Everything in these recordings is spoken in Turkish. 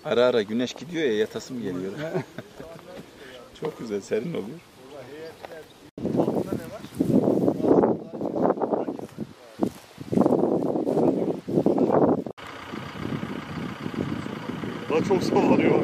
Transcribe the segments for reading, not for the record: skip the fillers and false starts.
Ara ara güneş gidiyor ya, yatasım geliyor. Çok güzel, serin oluyor. Daha çok sallanıyor.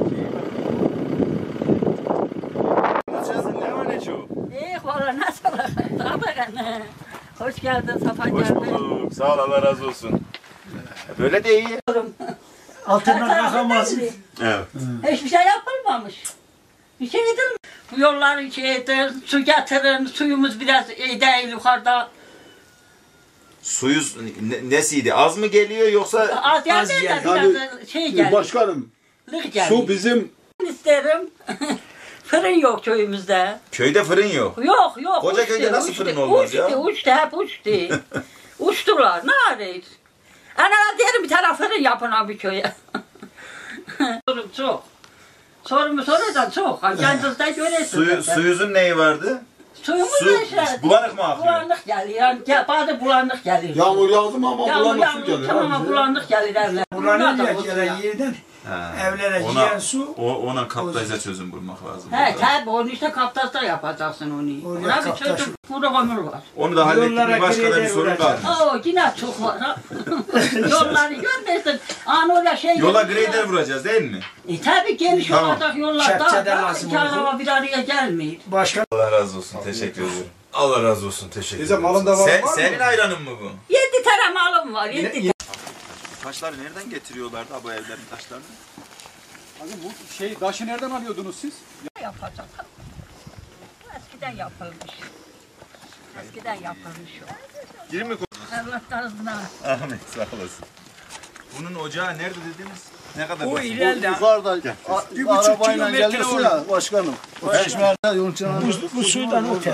İyi valla nasıl olacak? Hoş geldin, safa geldin. Hoş bulduk. Sağ ol, Allah razı olsun. Böyle de iyi. Altından kalkamazsın. Evet. Hiçbir şey yapılmamış. Bir şey edilmiş. Bu yolları şey edin, su getirin, suyumuz biraz iyi değil yukarıda. Suyuz nesiydi? Az mı geliyor yoksa? Az geldi de biraz şey geldi. Başkanım, su bizim... İsterim. Fırın yok köyümüzde. Köyde fırın yok. Yok. Koca köyde nasıl fırın olmaz ya? Uçtu, hep uçtu. Uçtular, ne arayız? Ana derim bir tane fırın yapın abi köye. Sorum çok. Sorumu soruyorsan çok. Kendinizde görüyorsunuz. Suyunuzun neyi vardı? Suyumuz Su da işte. bulanık mı akıyor? Bulanık geliyor. Yani bazı bulanık geliyor. Yağmur yağdı mı ama bulanık su Yağmur geliyor. tamam ama bulanık geliyor evler. Bulanıyor ya yerden. Evlere giren su. Ona kaptayıza çözüm bulmak lazım. He tabi onu işte kaptasda yapacaksın onu. Oraya Ona bir kaptaş- çocuk kuru ömür var. Onu da hallettik. Yollara Başka da bir gireceğiz, sorun kaldı. Oo yine çok var ha. Yolları görmesin. An oraya şey... Yola grader vuracağız değil mi? Tabi geniş Tamam. olacak yollar. Kepçe de Daha lazım iki oldu. araba bir araya gelmiyor. Başka Allah razı olsun. Teşekkür ederim. Allah razı olsun. Teşekkür ederim. Bize malında var mı? Senin ayranın mı bu? 7 tane malım var. 7 tane. Taşları nereden getiriyorlardı bu evlerin taşlarını? Hani bu taşı nereden alıyordunuz siz? Yapacak. Eskiden yapılmış. Eskiden yapılmış o. 20 Evlatlarından. Ahmet sağ olasın. Bunun ocağı nerede dediniz? Ne kadar? bu basit? ileride Yukarıda 1,5 arabayla kilometre gelirsin olur. ya başkanım. O çeşmelerden yolun kenarında. Bu suydan öter.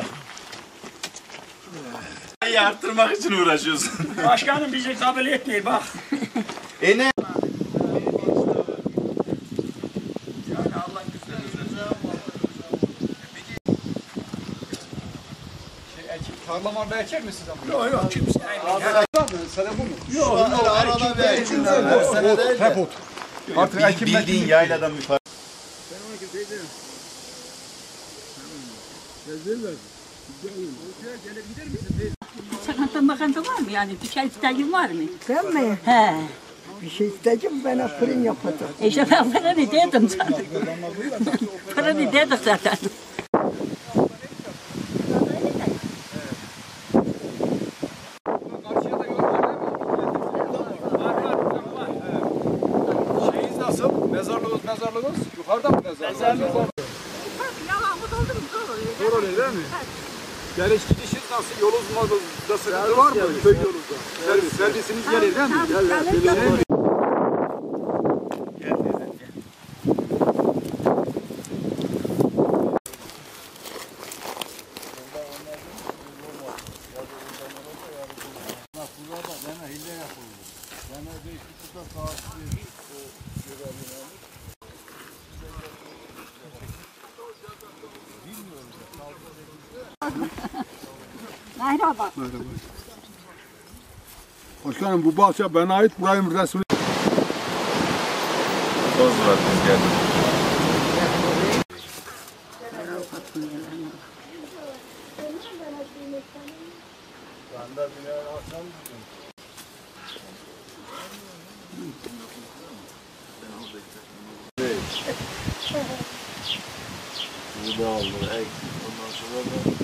Sayıyı arttırmak için uğraşıyorsun. Başkanım bizi kabul etmiyor bak. Ne? Tarlamarda eker misiniz ama? Yok kimse. Sene bu mu? Yok arada bir ekinler. Sene değil Hep de. ot. Artık ekim Bildiğin yayladan bir fark. Sakatlanmakanda var mı yani? Bir şey isteğin var mı? Ben mi? He. Bir şey isteyeceğim, ben fırın yapacağım. İşte ben fırını dedim zaten. Fırını dedik zaten. Şeyiniz nasıl? Mezarlığınız? Yukarıda mı mezarlığınız? Yalanımız oldu mu? Zor oluyor. Zor oluyor değil mi? Geliş gidişiniz nasıl? Yolunuzda sıkıntı var mı? Köy yolunda. Servisiniz gelir değil mi? Gelir. Merhaba. Başkanım bu bahçe bana ait. Burayın resmi. Toz var biz geldik. Bu da aldı. Ondan sonra da.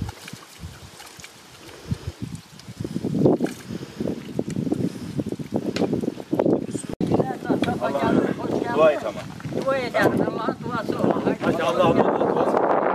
Dua et ama. Dua ederim. Allah'ın duası olmaz. Hadi Allah'a emanet olun.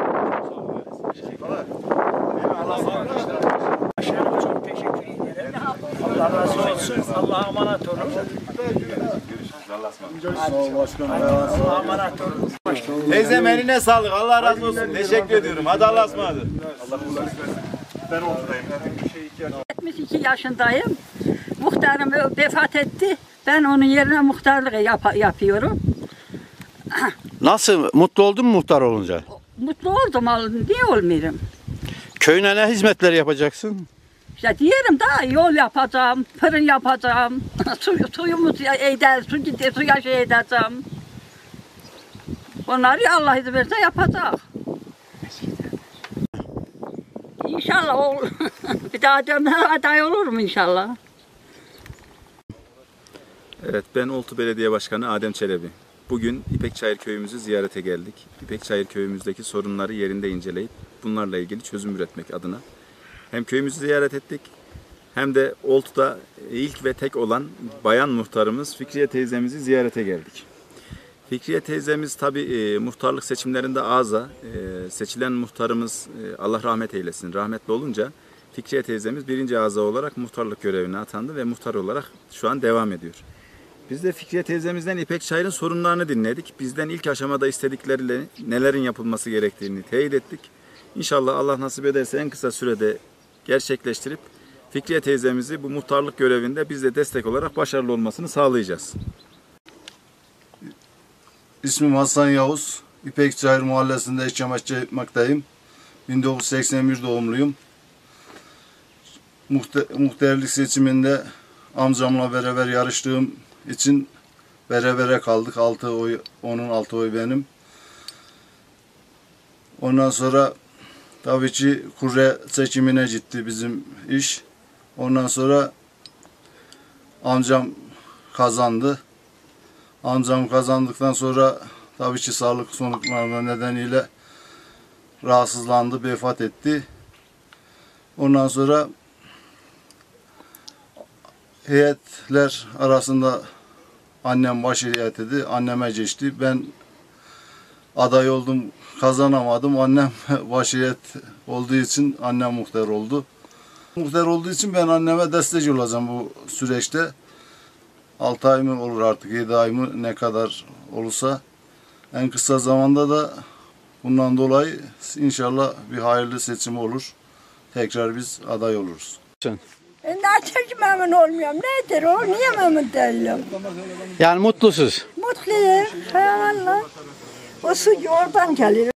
Başkanım çok teşekkür ederim. Allah razı olsun. Allah'a emanet olun. Görüşürüz. Allah'a ısmarladık. Sağ ol başkanım. Allah'a emanet olun. Teyzem eline sağlık. Allah razı olsun. Teşekkür ediyorum. Hadi Allah'a ısmarladık. Ben ortadayım. 72 yaşındayım. Muhtarım vefat etti. Ben onun yerine muhtarlığı yapıyorum. Nasıl? Mutlu oldun mu muhtar olunca? Mutlu oldum. Niye olmuyorum? Köyüne ne hizmetler yapacaksın? İşte diyelim daha yol yapacağım, fırın yapacağım, suyumuz eder, su gider, suya şey edeceğim. Onları Allah izin verirse yapacak. İnşallah olur. Bir daha aday olurum inşallah. Evet, ben Oltu Belediye Başkanı Adem Çelebi. Bugün İpekçayır köyümüzü ziyarete geldik. İpekçayır köyümüzdeki sorunları yerinde inceleyip bunlarla ilgili çözüm üretmek adına hem köyümüzü ziyaret ettik hem de Oltu'da ilk ve tek olan bayan muhtarımız Fikriye teyzemizi ziyarete geldik. Fikriye teyzemiz tabi muhtarlık seçimlerinde ağza, seçilen muhtarımız Allah rahmet eylesin, rahmetli olunca Fikriye teyzemiz 1. ağza olarak muhtarlık görevine atandı ve muhtar olarak şu an devam ediyor. Biz de Fikriye teyzemizden İpekçayır'ın sorunlarını dinledik. Bizden ilk aşamada istedikleri nelerin yapılması gerektiğini teyit ettik. İnşallah Allah nasip ederse en kısa sürede gerçekleştirip Fikriye teyzemizi bu muhtarlık görevinde biz de destek olarak başarılı olmasını sağlayacağız. İsmim Hasan Yavuz. İpekçayır Mahallesi'nde ikamet etmekteyim. 1981 doğumluyum. Muhtarlık seçiminde amcamla beraber yarıştığım için berabere kaldık. 6 oy onun, 6 oy benim. Ondan sonra tabii ki kure seçimine gitti bizim iş. Ondan sonra amcam kazandı. Amcam kazandıktan sonra tabii ki sağlık sorunları nedeniyle rahatsızlandı, vefat etti. Ondan sonra heyetler arasında annem baş heyet idi. Anneme geçti. Ben aday oldum, kazanamadım. Annem baş heyet olduğu için annem muhtar oldu. Muhtar olduğu için ben anneme destek olacağım bu süreçte. 6 ay mı olur artık, 7 ay mı, ne kadar olursa. En kısa zamanda da bundan dolayı inşallah bir hayırlı seçim olur. Tekrar biz aday oluruz. Hiç memnun olmuyorum. Nedir o? Niye memnun değilim? Yani mutlusuz. Mutluyum. Hay Allah. O su oradan gelir.